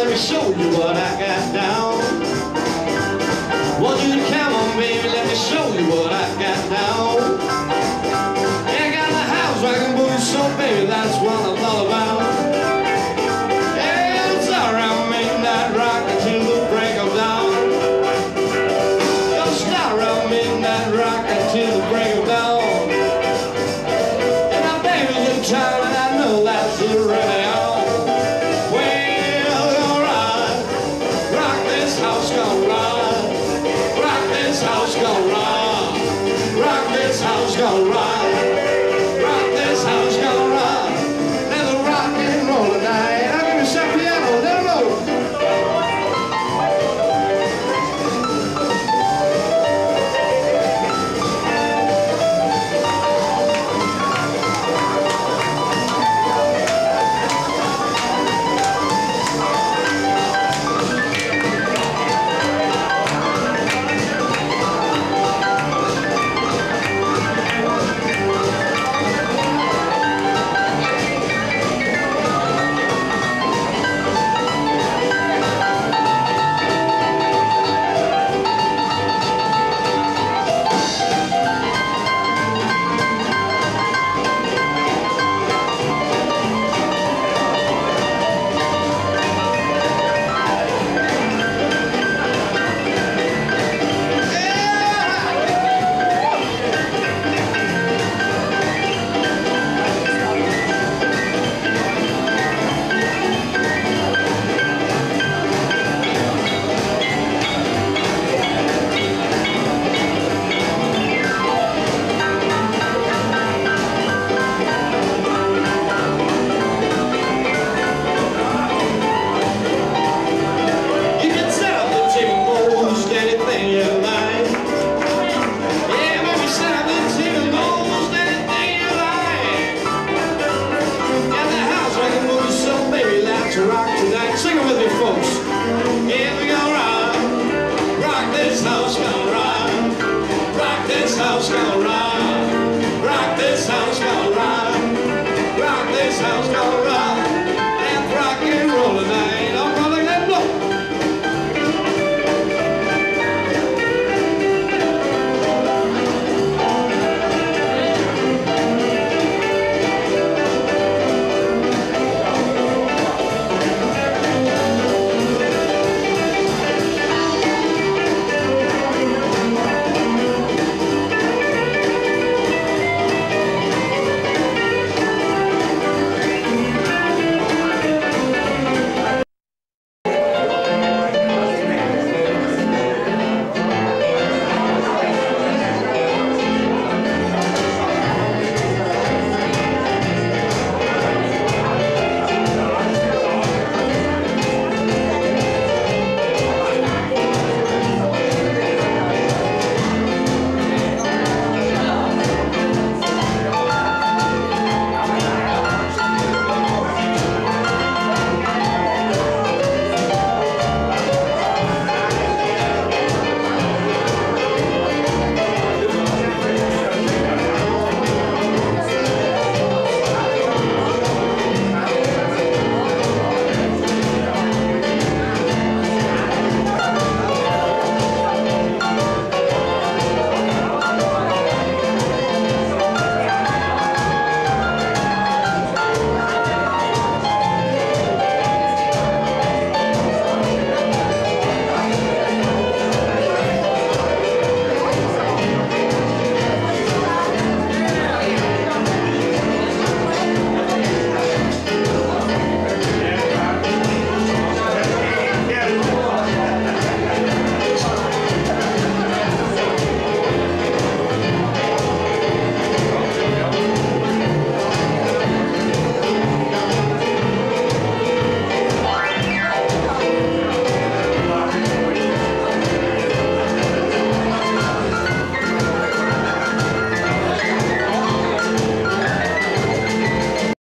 let me show you what I got down. Won't you come on, baby, let me show you what I got down. Yeah, I got the house rockin' booty, so baby, that's what I'm all about. Yeah, it's alright, make that rock until the break of dawn. Don't start around midnight rock until the break of dawn. And my baby's in time.